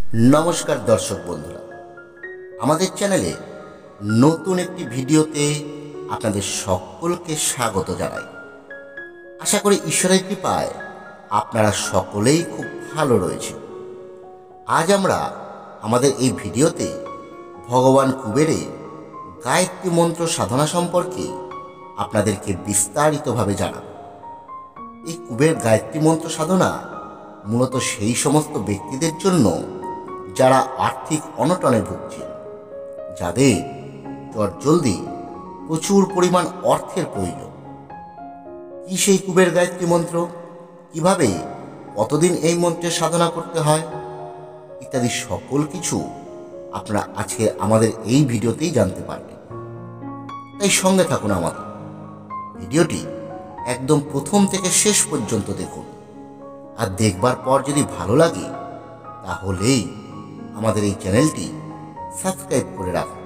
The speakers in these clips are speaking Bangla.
नमस्कार दर्शक बंधुरा आमादेर चैनेले नतून एकटी भिडियोते आपनादेर सकलके स्वागत जानाई। आशा करी ईश्वरेर कृपाय आपनारा सकलेई खूब भालो रयेछेन। आज आमरा आमादेर एई भिडियोते भगवान कुबेरेर गायत्री मंत्र साधना सम्पर्के आपनादेरके विस्तारितभावे जानाबो। एई कुबेर गायत्री मंत्र साधना मूलत सेई समस्त व्यक्तिदेर जन्य যারা আর্থিক অনটনে ভুগছেন, যাদের চটজলদি প্রচুর পরিমাণ অর্থের প্রয়োজন। কি সেই কুবের গায়ত্রী মন্ত্র, কিভাবে কতদিন এই মন্ত্রের সাধনা করতে হয় ইত্যাদি সকল কিছু আপনারা আজকে আমাদের এই ভিডিওতেই জানতে পারবেন। তাই সঙ্গে থাকুন আমাদের ভিডিওটি একদম প্রথম থেকে শেষ পর্যন্ত দেখুন। আর দেখবার পর যদি ভালো লাগে তাহলেই আমাদের এই চ্যানেলটি সাবস্ক্রাইব করে রাখুন।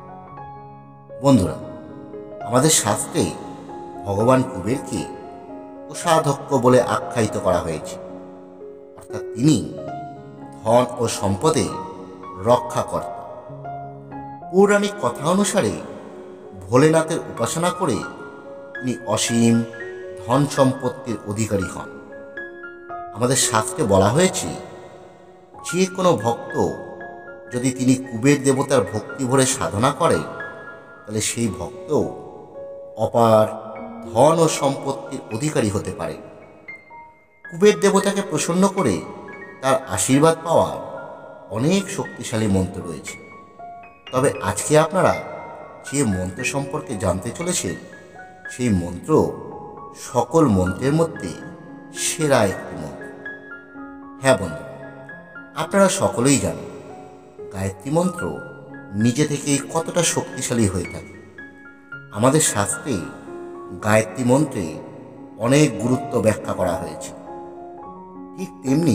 বন্ধুরা, আমাদের শাস্ত্রে ভগবান কুবেরকে কোষাধ্যক্ষ বলে আখ্যায়িত করা হয়েছে, অর্থাৎ তিনি ধন ও সম্পদের রক্ষাকর্তা। পৌরাণিক কথা অনুসারে ভোলেনাথের উপাসনা করে তিনি অসীম ধন সম্পত্তির অধিকারী হন। আমাদের শাস্ত্রে বলা হয়েছে, যে কোনো ভক্ত যদি তিনি কুবের দেবতার ভক্তি ভরে সাধনা করে তাহলে সেই ভক্ত অপার ধন ও সম্পত্তির অধিকারী হতে পারে। কুবের দেবতাকে প্রসন্ন করে তার আশীর্বাদ পাওয়ার অনেক শক্তিশালী মন্ত্র রয়েছে। তবে আজকে আপনারা যে মন্ত্র সম্পর্কে জানতে চলেছেন সেই মন্ত্র সকল মন্ত্রের মধ্যে সেরা একটি মন্ত্র। হ্যাঁ বন্ধু, আপনারা সকলেই জানেন গায়ত্রী মন্ত্র নিজে থেকেই কতটা শক্তিশালী হয়ে থাকে। আমাদের শাস্ত্রে গায়ত্রী মন্ত্রে অনেক গুরুত্ব ব্যাখ্যা করা হয়েছে। ঠিক তেমনি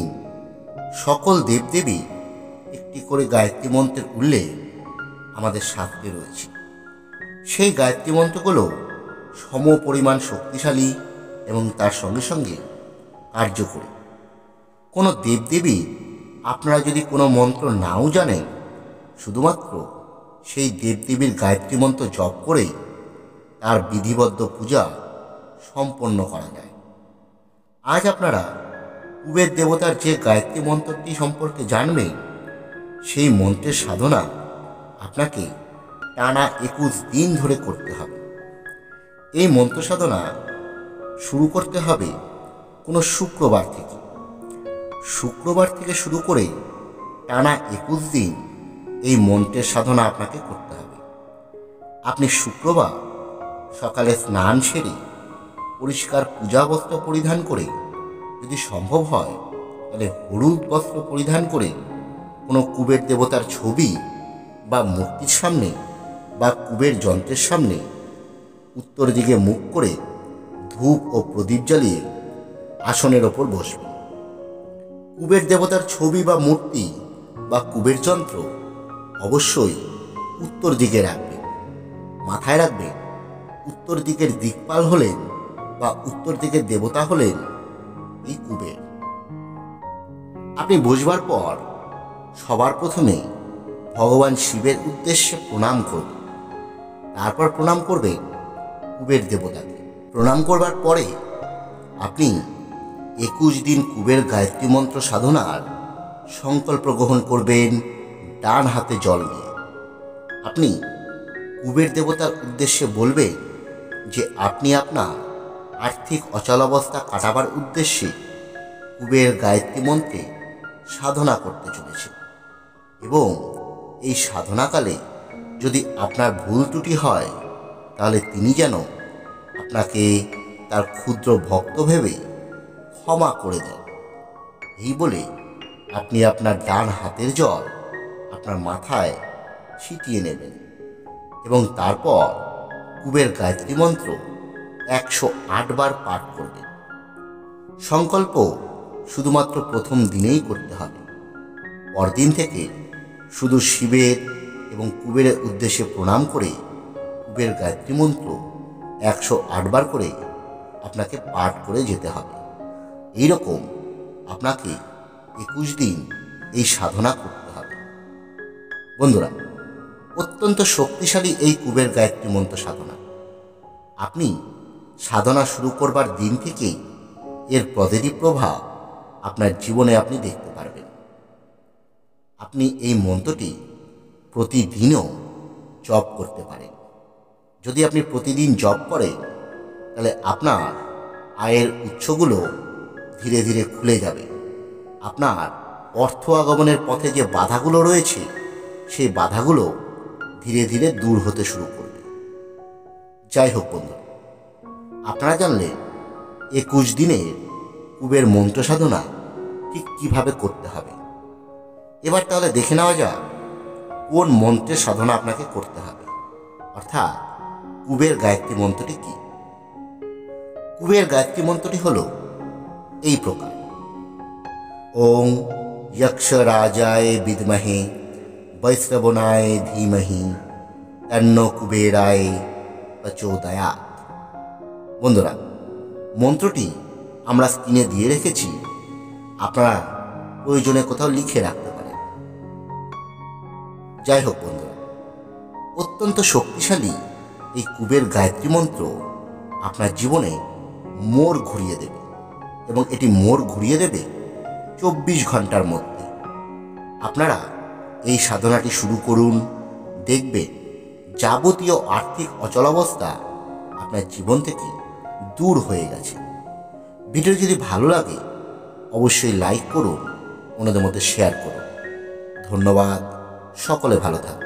সকল দেবদেবী একটি করে গায়ত্রী মন্ত্রের উল্লেখ আমাদের শাস্ত্রে রয়েছে। সেই গায়ত্রী মন্ত্রগুলো সম পরিমাণ শক্তিশালী এবং তার সঙ্গে সঙ্গে কার্যকরী। কোনো দেবদেবী আপনারা যদি কোনো মন্ত্র নাও জানেন, শুধুমাত্র সেই দেবদেবীর গায়ত্রী মন্ত্র জপ করেই তার বিধিবদ্ধ পূজা সম্পন্ন করা যায়। আজ আপনারা কুবের দেবতার যে গায়ত্রী মন্ত্রটি সম্পর্কে জানবেন, সেই মন্ত্রের সাধনা আপনাকে টানা 21 দিন ধরে করতে হবে। এই মন্ত্র সাধনা শুরু করতে হবে কোনো শুক্রবার থেকে। শুক্রবার থেকে শুরু করে টানা 21 দিন এই মন্ত্রের সাধনা আপনাকে করতে হবে। আপনি শুক্রবার সকালে স্নান সেরে পরিষ্কার পূজা বস্ত্র পরিধান করে, যদি সম্ভব হয় তাহলে হলুদ বস্ত্র পরিধান করে কোনো কুবের দেবতার ছবি বা মূর্তির সামনে বা কুবের যন্ত্রের সামনে উত্তর দিকে মুখ করে ধূপ ও প্রদীপ জ্বালিয়ে আসনের ওপর বসবে। কুবের দেবতার ছবি বা মূর্তি বা কুবের যন্ত্র অবশ্যই উত্তর দিকে রাখবেন। মাথায় রাখবেন, উত্তর দিকের দিকপাল হলেন বা উত্তর দিকের দেবতা হলেন এই কুবের। আপনি বসবার পর সবার প্রথমে ভগবান শিবের উদ্দেশ্যে প্রণাম করবেন। তারপর প্রণাম করবেন কুবের দেবতাকে। প্রণাম করবার পরে আপনি 21 দিন কুবের গায়ত্রী মন্ত্র সাধনার সংকল্প গ্রহণ করবেন ডান হাতে জল নিয়ে। আপনি কুবের দেবতার উদ্দেশ্যে বলবেন যে আপনি আপনার আর্থিক অচলাবস্থা কাটাবার উদ্দেশ্যে কুবের গায়ত্রী মন্ত্রে সাধনা করতে চলেছেন এবং এই সাধনাকালে যদি আপনার ভুল ত্রুটি হয় তাহলে তিনি যেন আপনাকে তার ক্ষুদ্র ভক্ত ভেবে ক্ষমা করে দেন। এই বলে আপনি আপনার ডান হাতের জল আপনার মাথায় ছিটিয়ে নেবেন এবং তারপর কুবের গায়ত্রী মন্ত্র 108 বার পাঠ করবেন। সংকল্প শুধুমাত্র প্রথম দিনেই করতে হবে। পরদিন থেকে শুধু শিবের এবং কুবেরের উদ্দেশ্যে প্রণাম করে কুবের গায়ত্রী মন্ত্র 108 বার করে আপনাকে পাঠ করে যেতে হবে। এইরকম আপনাকে 21 দিন এই সাধনা করতে হবে। বন্ধুরা, অত্যন্ত শক্তিশালী এই কুবের গায়ত্রী মন্ত্র সাধনা। আপনি সাধনা শুরু করবার দিন থেকেই এর প্রতিটি প্রভাব আপনার জীবনে আপনি দেখতে পারবেন। আপনি এই মন্ত্রটি প্রতিদিনও জপ করতে পারেন। যদি আপনি প্রতিদিন জপ করেন তাহলে আপনার আয়ের উৎসগুলো ধীরে ধীরে খুলে যাবে। আপনার অর্থ আগমনের পথে যে বাধাগুলো রয়েছে সেই বাধাগুলো ধীরে ধীরে দূর হতে শুরু করবে। যাই হোক বন্ধু, আপনারা জানলেন 21 দিনের কুবের মন্ত্র সাধনা ঠিক কীভাবে করতে হবে। এবার তাহলে দেখে নেওয়া যাক কোন মন্ত্রের সাধনা আপনাকে করতে হবে, অর্থাৎ কুবের গায়ত্রী মন্ত্রটি কি। কুবের গায়ত্রী মন্ত্রটি হল এই প্রকার: ওং যক্ষরাজায় বিদ্মহে বৈশ্রবণায় ধীমহি তন্নো কুবেরায় প্রচোদয়াৎ। বন্ধুরা, মন্ত্রটি আমরা স্ক্রিনে দিয়ে রেখেছি, আপনারা প্রয়োজনে কোথাও লিখে রাখতে পারেন। যাই হোক বন্ধুরা, অত্যন্ত শক্তিশালী এই কুবের গায়ত্রী মন্ত্র আপনার জীবনে মোড় ঘুরিয়ে দেবে, এবং এটি মোড় ঘুরিয়ে দেবে 24 ঘন্টার মধ্যে। আপনারা এই সাধনাটি শুরু করুন, দেখবেন যাবতীয় আর্থিক অচলাবস্থা আপনার জীবন থেকে দূর হয়ে গেছে। ভিডিও যদি ভালো লাগে অবশ্যই লাইক করুন, অন্যদের মধ্যে শেয়ার করুন। ধন্যবাদ, সকলে ভালো থাকুন।